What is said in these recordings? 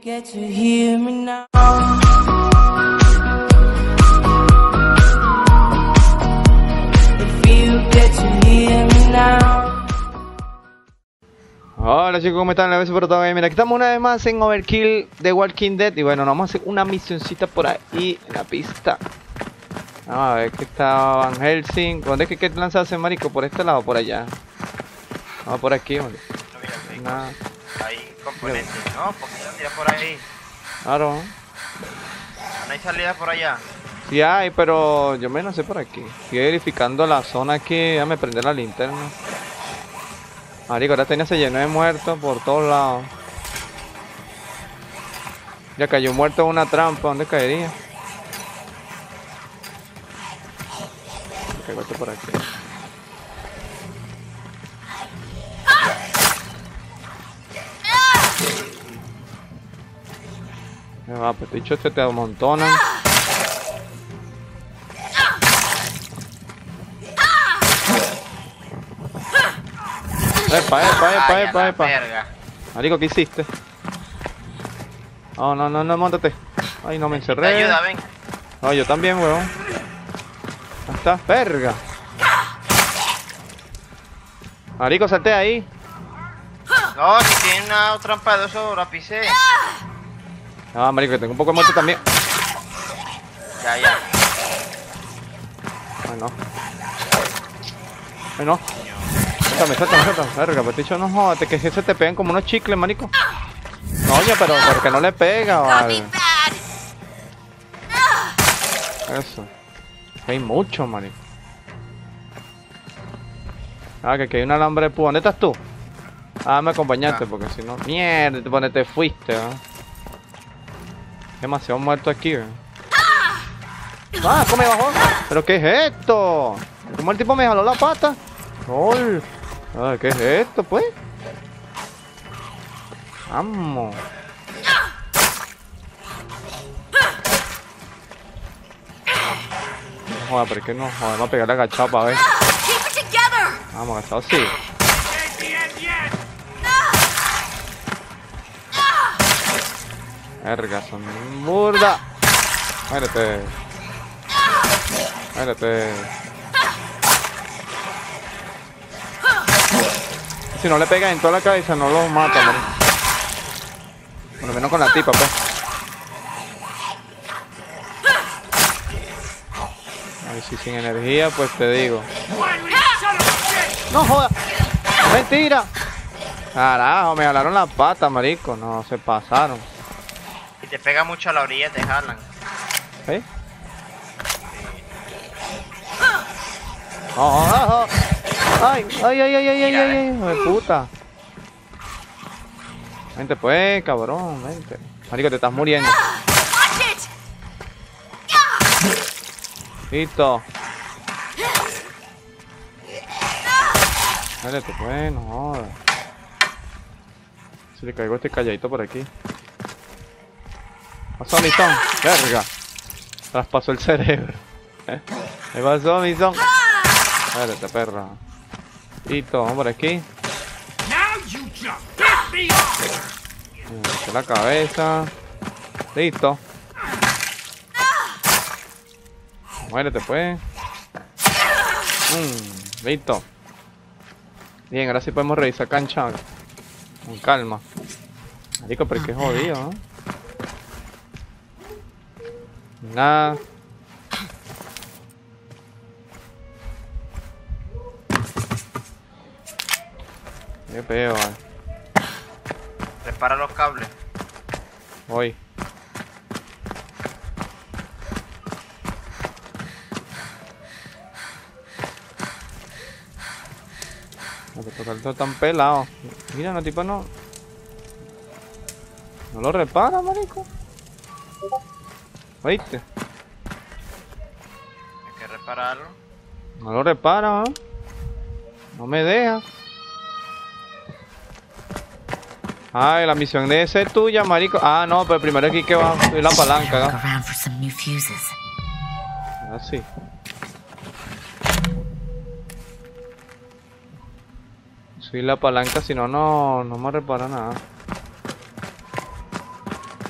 Get to hear me now. If you get to hear me now. Hola chicos, ¿cómo están? La vez por todo. Mira, aquí estamos una vez más en Overkill de Walking Dead. Y bueno, nos vamos a hacer una misioncita por ahí en la pista. Vamos a ver que está Van Helsing. ¿Dónde es que lanzarse, marico? ¿Por este lado o por allá? Vamos por aquí, marico. Nada. Hay componentes, ¿no? Porque ya tiras por ahí. Claro. No hay salida por allá. Sí hay, pero yo me no sé por aquí. Estoy verificando la zona aquí. Déjame prender la linterna. Marico, ahora tenía se llenó de muertos por todos lados. Ya cayó muerto en una trampa. ¿Dónde caería? Caigo esto por aquí. Me va, pues dicho este te amontonan. Epa. Verga. Marico, ¿qué hiciste? Oh, no, móntate. Ay, no me Te encerré. ayuda, ven. No, yo también, weón. Ahí está, verga. Marico, salte ahí. No, si tiene una trampa de eso, la pisé. Ah, marico, que tengo un poco de muerte también. Ya. Ay, no. Ay, no. Suéltame. Verga, pues dicho, no jodas, que se te pegan como unos chicles, marico. No, oye, pero porque no le pega, vale. Eso. Hay mucho, marico. Ah, que hay un alambre de púa. ¿Dónde estás tú? Ah, me acompañaste, porque si no... Mierda, te fuiste, ¿eh? Demasiado muerto aquí, ¿eh? ¡Ah, cómo me bajó! ¿Pero qué es esto? ¿Cómo el tipo me jaló la pata? ¡Gol! Ah, ¿qué es esto, pues? ¡Vamos! No joda, pero es que no joda, vamos a pegarle agachado para ver. Vamos, agachado, sí. Verga, son burda. Muérete. Si no le pega en toda la cabeza, no lo mata, man. Por lo menos con la tipa, pues. A ver si sin energía, pues te digo. ¡No joda! ¡Mentira! Carajo, me jalaron la pata, marico. No, se pasaron. Si te pega mucho a la orilla, te jalan. ¿Eh? ¡Oh! ¡Ay! ¡Hijo de puta! Vente pues, cabrón, vente. Marico, te estás muriendo. Listo. Vete pues, no jodas. Si le caigo este calladito por aquí. Pasó mi son, verga. Traspasó el cerebro. Me pasó mi son. Espérate, perra. Listo, vamos por aquí. Me la cabeza. Listo. Muérete pues. Listo. Bien, ahora sí podemos revisar cancha. Con calma. Marico, pero es que jodido, ¿no? Nada. Qué peo, Repara los cables. Voy. Lo que toca el todo tan pelado. Mira, no, tipo no. No lo repara, marico. ¿Oíste? Hay que repararlo. No lo repara, ¿eh? No me deja. Ay, la misión debe ser tuya, marico. Ah, no, pero primero aquí que va a subir la palanca, ¿no? Así. Subir la palanca, si no, no me repara nada.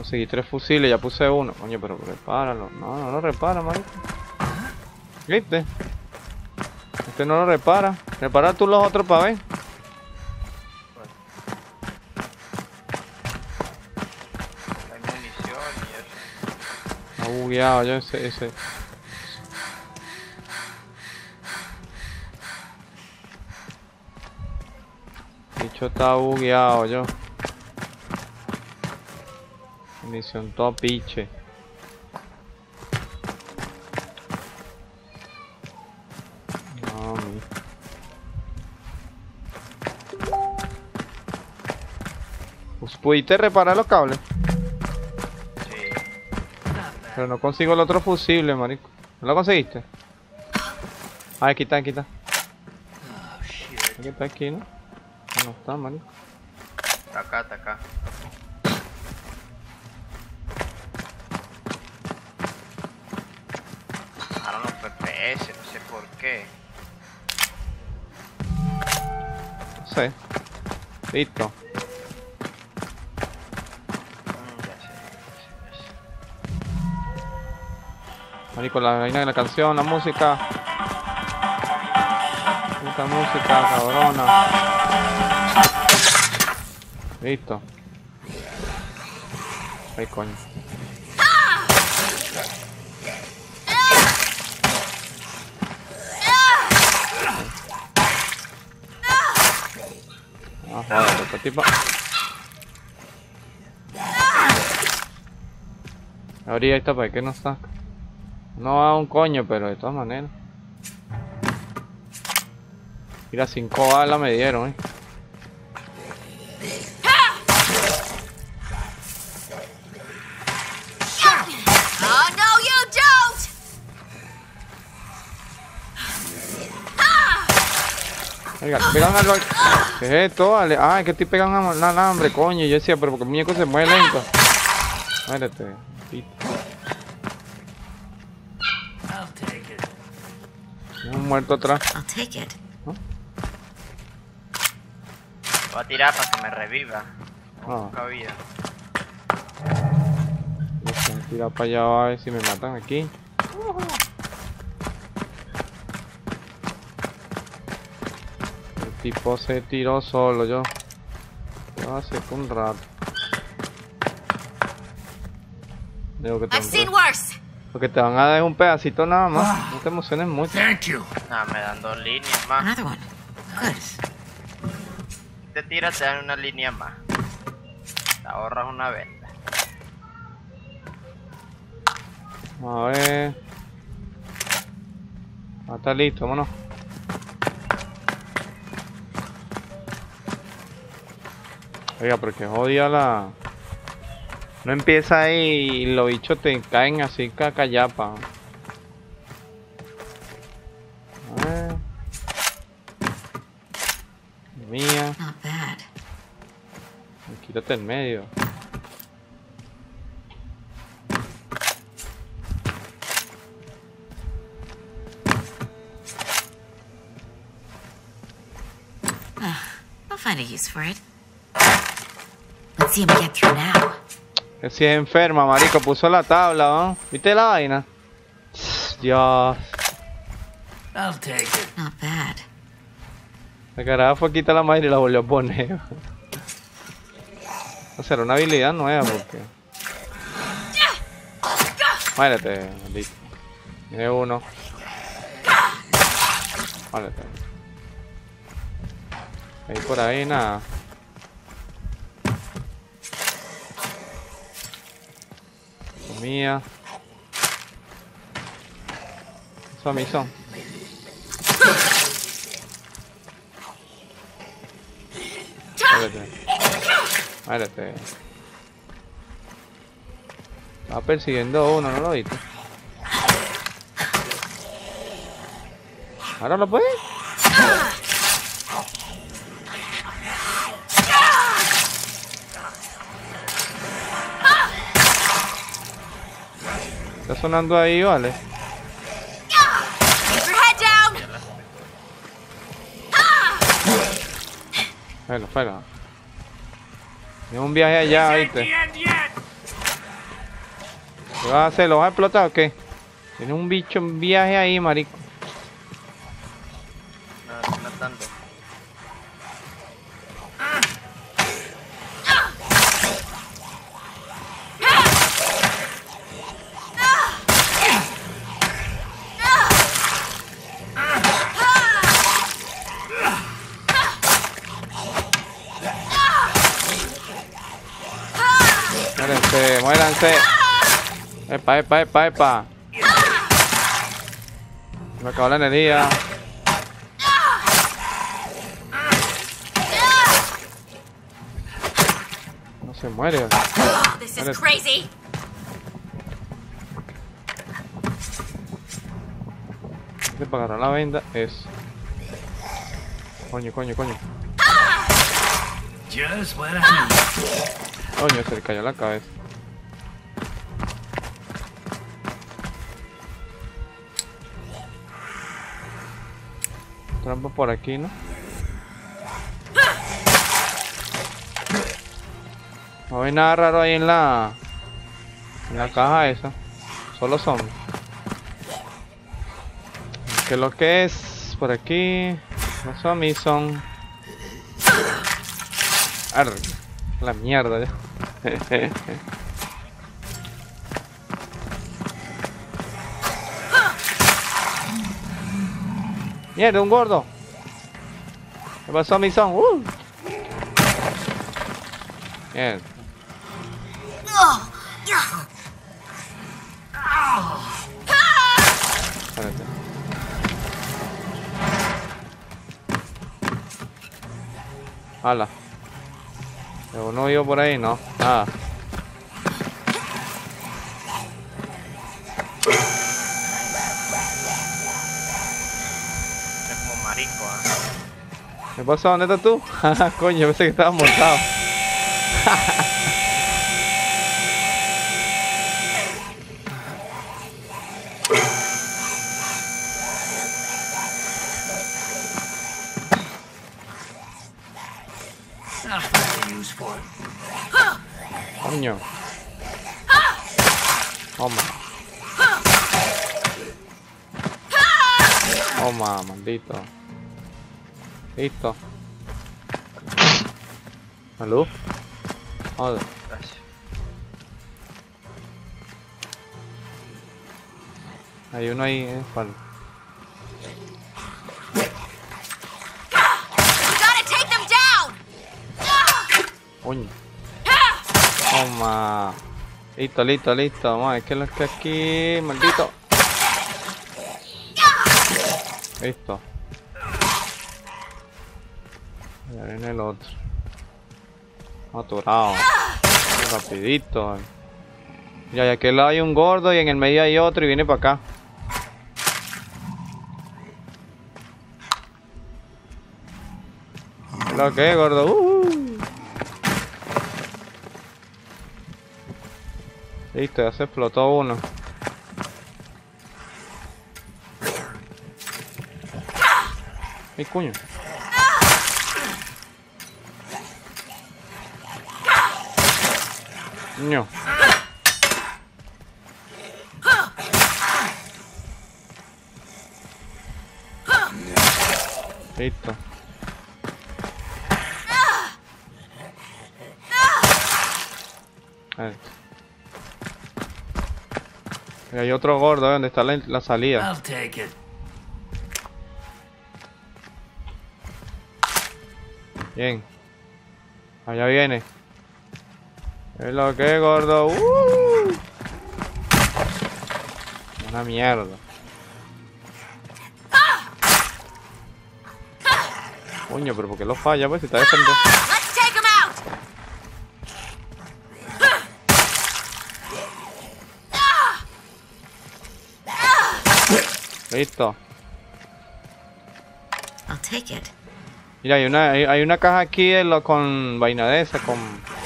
Conseguí 3 fusiles, ya puse uno. Coño, pero repáralo. No, no lo repara, marico. ¿Viste? Este no lo repara. Repara tú los otros para ver. Hay munición y eso. Está bugueado yo ese. Bicho está bugueado yo. Misión todo piche. No, pues pudiste reparar los cables. Sí. Pero no consigo el otro fusible, marico. ¿No lo conseguiste? Ah, aquí está, aquí está. Aquí está, aquí, ¿no? No está, marico. Está acá, está acá. Ahora los FPS, no sé por qué. No sé. Listo. Ya sé. Marico, la vaina de la canción, la música. Esta música, cabrona. Listo. Ay, coño. Ah, joder, esta tipa. Ahorita esta para qué nos saca. No va a un coño, pero de todas maneras. Mira, 5 balas me dieron, Oh, no, you don't! Oiga, pegan al... ¿Qué es esto, vale? Ah, es que estoy pegando al alambre, coño. Yo decía, pero porque el muñeco se mueve lento. Muérete, pito. Un muerto atrás. I'll take it. Voy a tirar para que me reviva. Ah. Poca vida. Voy a tirar para allá a ver si me matan aquí. El tipo se tiró solo, yo hace un rato. Digo que I've seen worse. porque te van a dar un pedacito nada más. No te emociones mucho. Ah, me dan 2 líneas más. Another one. Good. Te tiras, te dan una línea más. Te ahorras una venta. A ver. Ah, está listo, vámonos. Oiga, porque jodida la... No empieza ahí y los bichos te caen así cacayapa. A ver. Mía. Not bad. Quítate en medio. I'll find a use for it. Let's see him get through now. Que si es enferma, marico, puso la tabla, ¿no? ¿Viste la vaina? Dios. Not bad. La caraja fue a quitar la madre y la volvió a poner. O sea, era una habilidad nueva porque... Muérete, listo. Tiene uno. Muérete. Ahí por ahí nada. Comida. Eso a mí son. Muérete. Muérete. Estaba persiguiendo uno, ¿no lo viste? ¿Ahora lo puedes? Está sonando ahí, vale. Keep your head down. Fuera. Es un viaje allá, ¿viste? ¿Qué vas a hacer? ¿Lo vas a explotar o qué? Tiene un bicho en viaje ahí, marico. No tanto. Muéranse, muéranse. Epa, epa, epa, epa. Me acabó la energía. No se muere. This is crazy. Para agarrar la venda es. Coño, coño, coño. Just what I need. Coño, se le cayó la cabeza. Trampa por aquí, ¿no? No hay nada raro ahí en la caja esa. Solo zombies. Que lo que es por aquí. Los zombies son. Arr, la mierda ya. Mierda, un gordo. ¿Qué pasó, mi son? Mierda. Espérate. Hala. ¿Uno iba por ahí? No. Nada. Es como marico, ¿Qué pasó? ¿Dónde estás tú? Coño, pensé que estabas montado. Nothing to use for it. Coño. Toma. Toma, maldito. Listo. ¿Salud? Joder. Gracias. Hay uno ahí, para. Coño. Toma. Listo, listo, listo. Vamos a ver qué es lo que aquí, maldito. Listo. Ya viene el otro. Atorado. Rapidito. Ya, y aquí al lado hay un gordo y en el medio hay otro y viene para acá. ¿Qué es lo que es, gordo? Listo, ya se explotó uno. ¡Ay, coño! ¡Ño! Listo. A ver. Y hay otro gordo, ¿eh? Donde está la salida. I'll take it. Bien. Allá viene. Es lo que es, gordo. Una mierda. Coño, pero ¿por qué lo falla? Pues si está defendiendo. Listo. I'll take it. Mira, hay una caja aquí con vaina de esa, con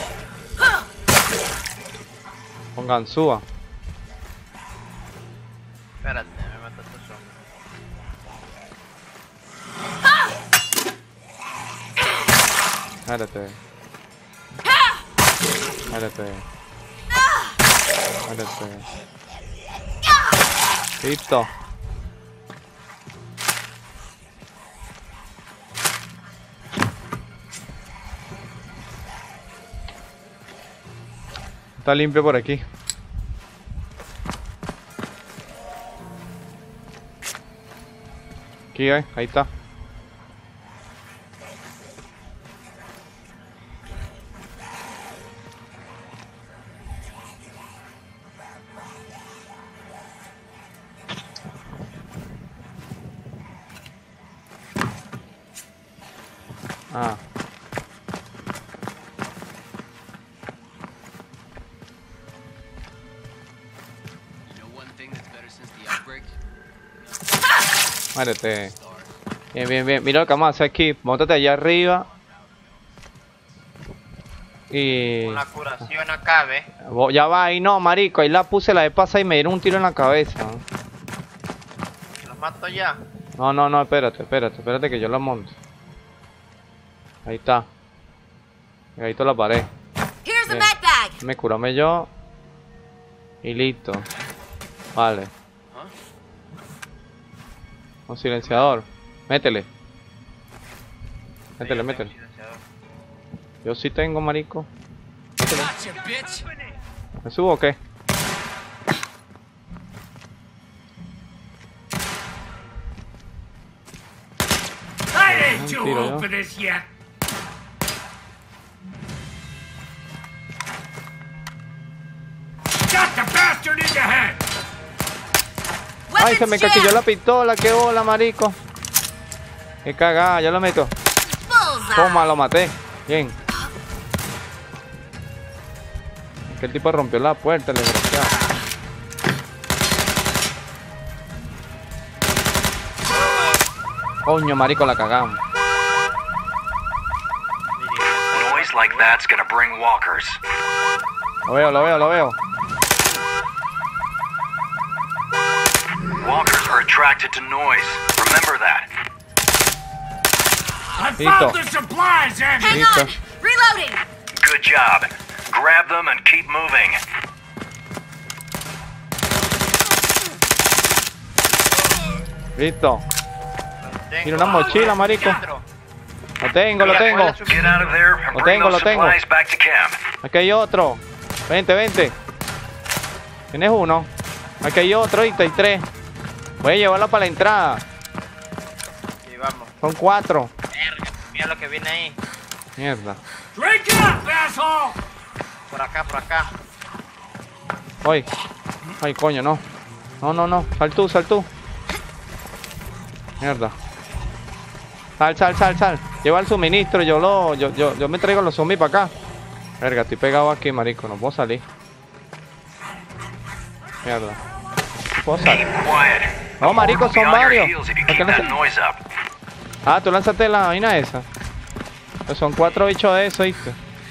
ganzúa. Espérate, me mataste zombie. Espérate. Espérate. Espérate. Listo. Está limpio por aquí. Aquí, ahí está. Ah. Muérete. Bien, bien, bien. Mira lo que vamos a hacer aquí. Móntate allá arriba. Y... Una curación acá, ¿ves? Ya va, ahí no, marico. Ahí la puse la vez pasada y me dieron un tiro en la cabeza. Los mato ya. No, no, no, espérate que yo la monto. Ahí está. Ahí está la pared. Here's the Bien. med bag. Me curame yo. Y listo. Vale. Un silenciador. Métele. Métele, métele. Yo sí tengo, marico. Métele. ¿Me subo o qué? I ain't too Tiro old yo. for this yet. Got the bastard in the head. Ay, se me Weapons caquilló la jammed. pistola, qué bola, marico. Qué cagada, ya lo meto. Bullseye. Toma, lo maté. Bien. Es que el tipo rompió la puerta, el desgraciado. Coño, marico, la cagamos. Noise like that's gonna bring walkers. Lo veo, lo veo, lo veo. Walkers are attracted to noise. Remember that. I Listo. found the supplies, Andy. Hang Listo. on. Reloading. Good job. Grab them and keep moving. Listo. Tengo. Mira una mochila, marico. Otro. Lo tengo, lo Mira, tengo. ¿cuál es su- Get out of there and Lo bring tengo, those lo tengo. supplies back to camp. Aquí hay otro. Vente, vente. Tienes uno. Aquí hay otro, y hay tres. Voy a llevarlo para la entrada. Sí, vamos. Son 4. Verga, mira lo que viene ahí. Mierda. Drink up, asshole. Por acá, por acá. Ay. Ay, coño, no. No, no, no. Sal tú, sal tú. Mierda. Sal, sal, sal, sal. Lleva el suministro, yo me traigo los zombies para acá. Verga, estoy pegado aquí, marico, no puedo salir. Mierda. No puedo salir. Keep quiet. No, marico, son Be on your varios. heels if you ¿Por qué keep no that se- noise up. Ah, tú lanzaste la vaina esa. Pues son 4 bichos de eso, ¿viste?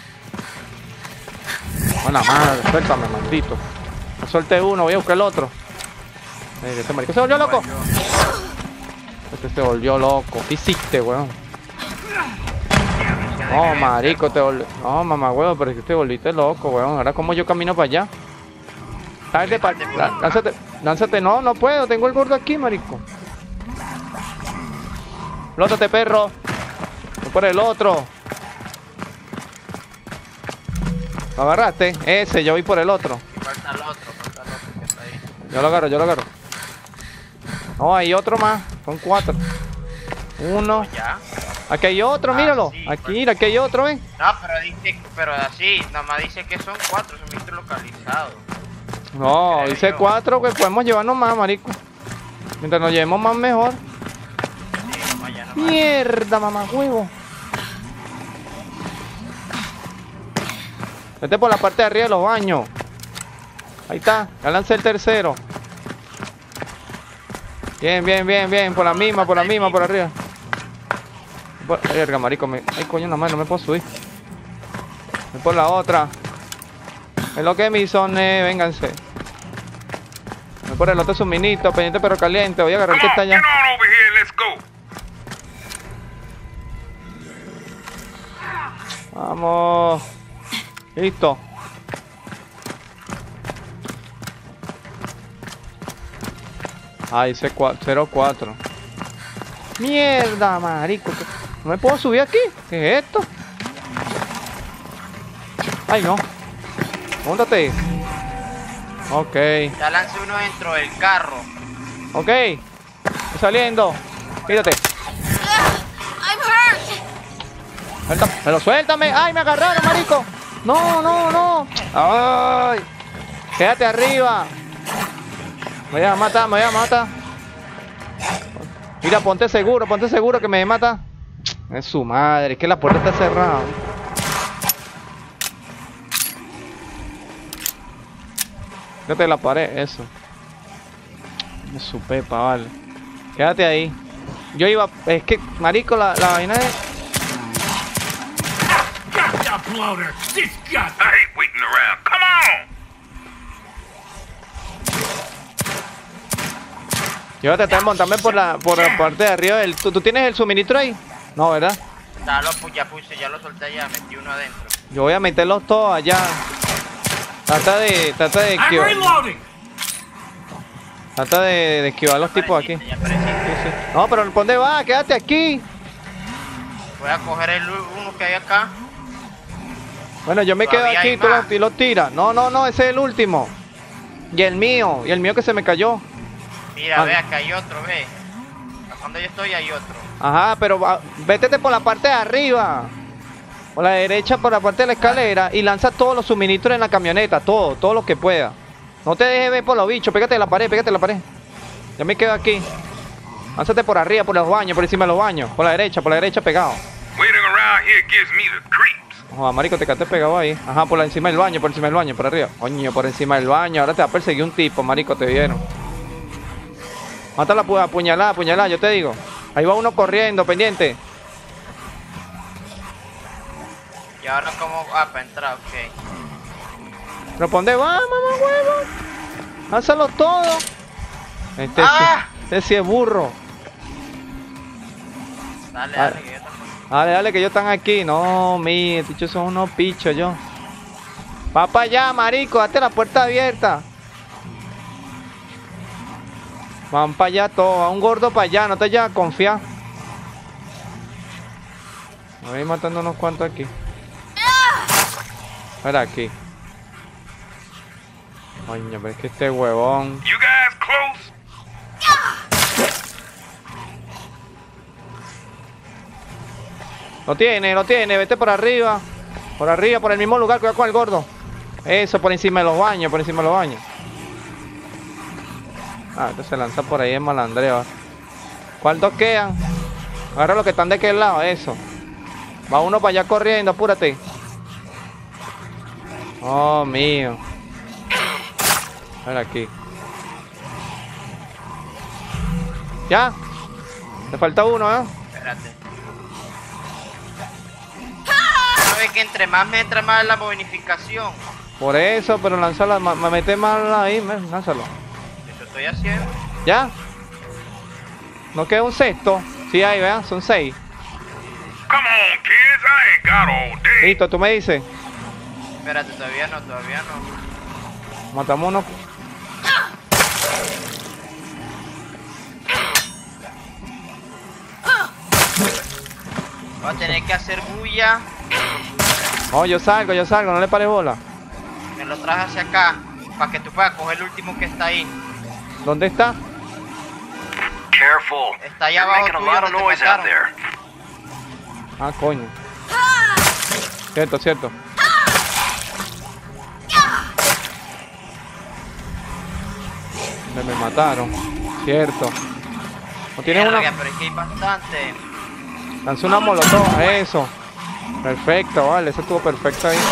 Buena madre, suéltame, maldito. No solté uno, voy a buscar el otro. Este marico se volvió loco. Este se volvió loco. ¿Qué hiciste, weón? No, marico, te volvió. No, mamá, weón, pero es que te volviste loco, weón. Ahora, ¿cómo yo camino para allá? Lánzate, lánzate. No, no puedo. Tengo el gordo aquí, marico. Flótate, perro. Voy por el otro. ¿Lo agarraste? Ese, yo voy por el otro. Y falta el otro que está ahí. Yo lo agarro, yo lo agarro. No, hay otro más. Son 4. Uno. Ya. Aquí hay otro, Ah, míralo. sí, Aquí, pues. mira, aquí hay otro, ven. No, pero así, nada más dice que son 4, son visto localizados. No, Creo dice yo. 4, que podemos llevarnos más, marico. Mientras nos llevemos más, mejor. Sí, nomás ya nomás. Mierda, mamá, huevo. Vete por la parte de arriba de los baños. Ahí está, ya lancé el tercero. Bien, bien, bien, bien. Por la misma, por arriba. Verga, marico. Ay, coño, nada más, no me puedo subir. Voy por la otra. Es lo que me son, vénganse. Voy por el otro suministro, pendiente pero caliente. Voy a agarrar el que está allá. on over here, let's go. Vamos. Listo. Ah, dice 04. Mierda, marico. ¿No me puedo subir aquí? ¿Qué es esto? Ay, no. Móntate. Ok. Ya lancé uno dentro del carro. Ok. Estoy saliendo. Quítate. I'm hurt. Suéltame. Pero suéltame. Ay, me agarraron, marico. No, no, no. Ay. Quédate arriba. Me voy a matar, me voy a matar. Mira, ponte seguro que me mata. Es su madre, es que la puerta está cerrada. Quédate la pared, eso. Es su pepa, vale. Quédate ahí. Yo iba, es que, marico, la vaina es... Gotcha, bloater! Disgusting! I hate waiting around. Come on! Llévate también, montame por la parte de arriba del... ¿Tú tienes el suministro ahí? No, ¿verdad? Ya puse, ya lo solté allá, metí uno adentro. Yo voy a meterlos todos allá. Trata de I'm esquivar. reloading! Trata de esquivar los tipos aquí. Ya apareciste. Sí, sí. No, pero ¿por dónde vas? Quédate aquí. Voy a coger el uno que hay acá. Bueno, yo me quedo Todavía aquí, hay tú más. lo tiras. No, ese es el último. Y el mío que se me cayó. Mira, Ah. ve, acá hay otro, ve. Cuando yo estoy hay otro. Ajá, pero vétete por la parte de arriba. Por la derecha, por la parte de la escalera. Y lanza todos los suministros en la camioneta. Todo lo que pueda. No te dejes ver por los bichos. Pégate a la pared, Ya me quedo aquí. Lánzate por arriba, por los baños, por encima de los baños. Por la derecha, pegado. Waiting around here gives me the creeps. Ojo, marico, te quedaste pegado ahí. Ajá, por encima del baño, por arriba. Coño, por encima del baño. Ahora te va a perseguir un tipo, marico, te vieron. Mátala, apuñalada, yo te digo. Ahí va uno corriendo, pendiente. Y ahora como... Ah, para entrar, ok. ¿Pero por dónde va, mamá huevo? Lánzalo todo. ¡Ah! Este sí es burro. Dale, Ah. dale, que yo tampoco. Dale, que ellos están aquí. No, estos bichos son unos pichos, yo. Va para allá, marico, date la puerta abierta. Van para allá todos, a un gordo para allá, no te vayas a confiar. Voy a ir matando unos cuantos aquí. Espera aquí. Coño, pero es que este huevón. You guys close? Lo tiene, vete por arriba. Por el mismo lugar, cuidado con el gordo. Eso, por encima de los baños, Ah, este se lanza por ahí en malandreo. ¿Cuántos quedan? Agarra los que están de aquel lado, eso. Va uno para allá corriendo, apúrate. Oh, mío. A ver aquí. ¿Ya? Te falta uno, ¿eh? Espérate. ¿Sabes que entre más me entra más la bonificación? Por eso, pero lánzala, me mete mal ahí, lánzalo. Eso estoy haciendo. ¿Ya? ¿No queda un sexto? Sí hay, vean, son 6. Come on, kids. I ain't got all day. Listo, tú me dices. Espérate, todavía no. Matamos uno. Voy a tener que hacer bulla. Oh, yo salgo, no le pares bola. Me lo traje hacia acá. Para que tú puedas coger el último que está ahí. ¿Dónde está? Careful. Está allá You're abajo making a tuyo lot of donde te noise out mataron. there. Ah, coño. Cierto. Me mataron. Cierto. ¿No tienes una? Verga, pero es que hay bastante. Lanzó una molotov. Eso. Perfecto, vale. Eso estuvo perfecto ahí.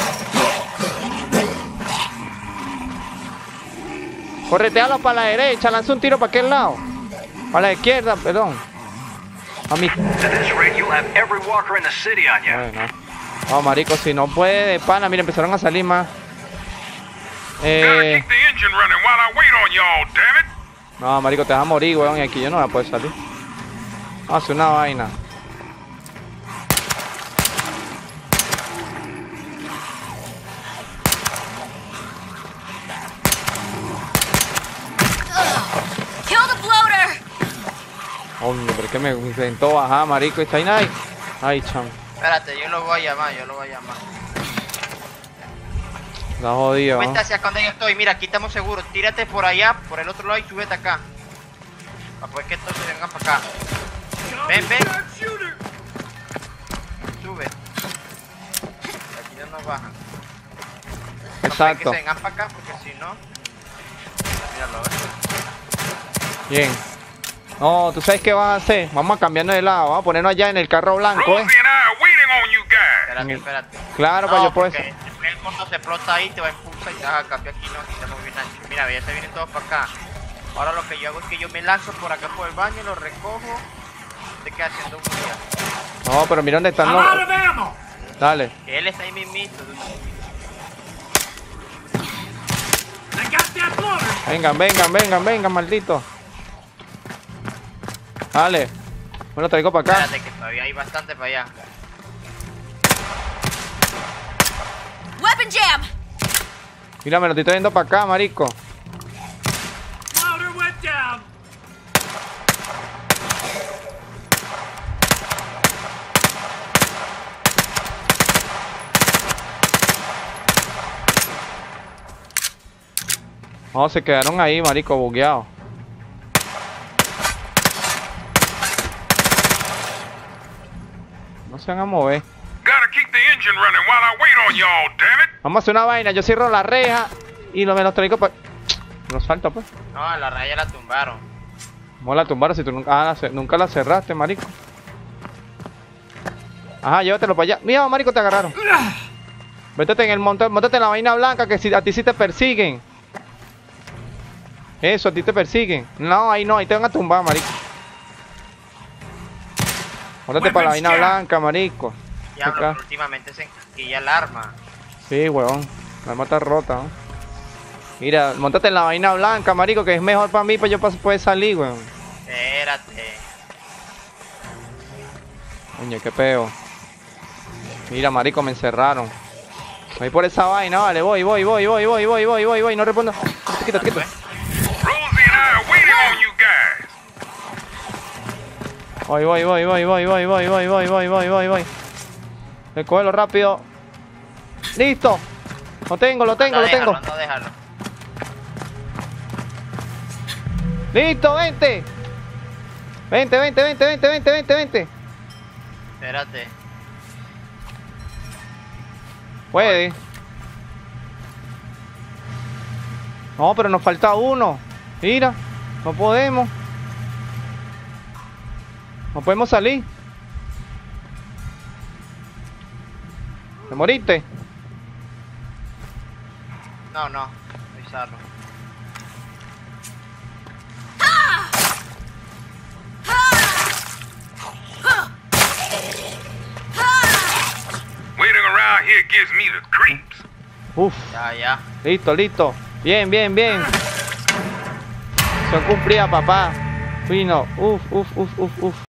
Corretealo para la derecha. Lanza un tiro para aquel lado. Para la izquierda, perdón. A mi... At this rate, you'll have every walker in the city on you. Bueno. No, marico, si no puede de pana. Mira, empezaron a salir más. Gotta keep the engine running while I wait on y'all, damn it. No, marico, te vas a morir, weón. Y aquí yo no voy a poder salir. Vamos a hacer una vaina. Kill the bloater! Hombre, pero es que me intentó bajar, marico. Está ahí, nadie. Ay, cham. Espérate, yo lo voy a llamar, Está jodido. Cuenta hacia donde yo estoy, mira, aquí estamos seguros. Tírate por allá, por el otro lado y súbete acá. Para poder que estos se vengan para acá. Ven. Sube. Aquí no nos bajan. Exacto. Que se vengan para acá porque si no... Míralo, Bien. No, ¿tú sabes qué vas a hacer? Vamos a cambiarnos de lado. Vamos a ponernos allá en el carro blanco, Rosie and I are waiting on you guys. Espérate. Claro, No, para yo poder... porque el mundo se explota ahí, te va a impulsar y te vas a cambiar aquí, no, aquí estamos bien anchos. Mira, ya se vienen todos para acá. Ahora lo que yo hago es que yo me lanzo por acá por el baño, lo recojo. Te queda haciendo un día. No, pero mira dónde están los... Dale. Él está ahí mismito. Vengan, maldito. Dale. Me lo traigo para acá. Espérate que todavía hay bastante para allá. Weapon jam! Mira, me lo estoy trayendo para acá, marico. No, se quedaron ahí, marico, bugueados. No se van a mover. Gotta keep the engine running while I wait on y'all, damn it. Vamos a hacer una vaina. Yo cierro la reja y me los traigo para... No salta, pues. No, la raya la tumbaron. ¿Cómo la tumbaron si tú nunca, nunca la cerraste, marico? Ajá, llévatelo para allá. Mira, marico, te agarraron. Métete en el montate en la vaina blanca que si, a ti sí te persiguen. Eso, a ti te persiguen. No, ahí no, ahí te van a tumbar, marico. Móntate para la vaina blanca, marico. Diablo, Acá. pero últimamente se encaquilla el arma. Sí, huevón. La arma está rota, ¿no? Mira, montate en la vaina blanca, marico, que es mejor para mí, para yo poder salir, weón. Espérate. Coño, qué peo. Mira, marico, me encerraron. Voy por esa vaina, vale, voy. No respondo. Quítate. Rosie and I are waiting on you guys. Voy. Recógelo rápido. Listo. Lo tengo. No, déjalo. Listo, vente. Vente. Espérate. Puede. No, pero nos falta uno. Mira, no podemos. No podemos salir. ¿Te moriste? No, estoy salvo. Waiting around here gives me the creeps. Uf, Ya. listo. Bien. Son cumplidas, papá. Fino. Uf.